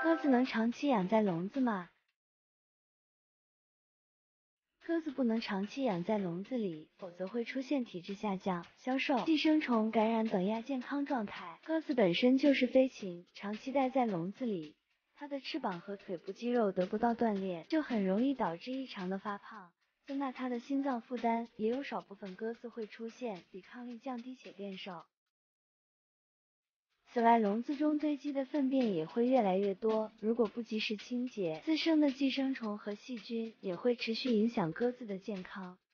鸽子能长期养在笼子吗？鸽子不能长期养在笼子里，否则会出现体质下降、消瘦、寄生虫感染等亚健康状态。鸽子本身就是飞禽，长期待在笼子里，它的翅膀和腿部肌肉得不到锻炼，就很容易导致异常的发胖，增大它的心脏负担。也有少部分鸽子会出现抵抗力降低且变瘦。此外，笼子中堆积的粪便也会越来越多，如果不及时清洁，滋生的寄生虫和细菌也会持续影响鸽子的健康。